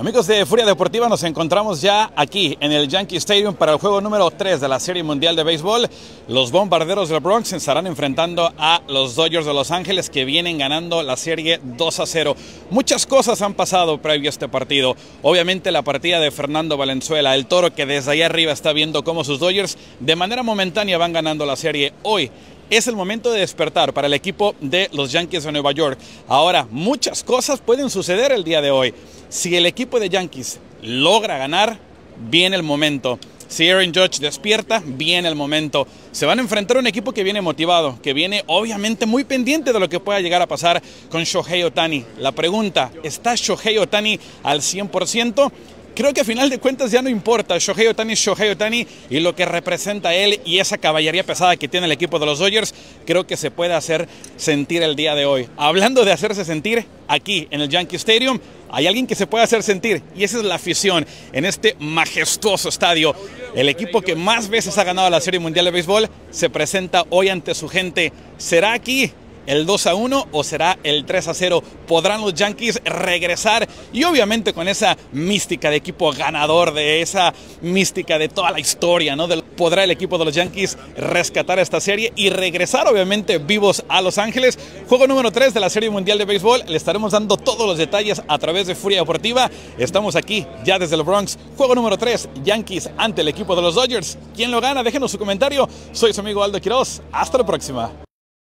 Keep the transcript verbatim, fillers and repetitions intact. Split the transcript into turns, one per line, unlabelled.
Amigos de Furia Deportiva, nos encontramos ya aquí en el Yankee Stadium para el juego número tres de la Serie Mundial de Béisbol. Los Bombarderos del Bronx se estarán enfrentando a los Dodgers de Los Ángeles, que vienen ganando la serie dos a cero. Muchas cosas han pasado previo a este partido. Obviamente la partida de Fernando Valenzuela, el Toro, que desde allá arriba está viendo cómo sus Dodgers de manera momentánea van ganando la serie. Hoy es el momento de despertar para el equipo de los Yankees de Nueva York. Ahora, muchas cosas pueden suceder el día de hoy. Si el equipo de Yankees logra ganar, viene el momento. Si Aaron Judge despierta, viene el momento. Se van a enfrentar a un equipo que viene motivado, que viene obviamente muy pendiente de lo que pueda llegar a pasar con Shohei Ohtani. La pregunta, ¿está Shohei Ohtani al cien por ciento? Creo que a final de cuentas ya no importa. Shohei Ohtani es Shohei Ohtani, y lo que representa él y esa caballería pesada que tiene el equipo de los Dodgers, creo que se puede hacer sentir el día de hoy. Hablando de hacerse sentir, aquí en el Yankee Stadium hay alguien que se puede hacer sentir, y esa es la afición en este majestuoso estadio. El equipo que más veces ha ganado la Serie Mundial de Béisbol se presenta hoy ante su gente. ¿Será aquí el dos a uno o será el tres a cero? ¿Podrán los Yankees regresar? Y obviamente con esa mística de equipo ganador, de esa mística de toda la historia, ¿no? ¿Podrá el equipo de los Yankees rescatar esta serie y regresar obviamente vivos a Los Ángeles? Juego número tres de la Serie Mundial de Béisbol. Le estaremos dando todos los detalles a través de Furia Deportiva. Estamos aquí ya desde el Bronx. Juego número tres, Yankees ante el equipo de los Dodgers. ¿Quién lo gana? Déjenos su comentario. Soy su amigo Aldo Quiroz. Hasta la próxima.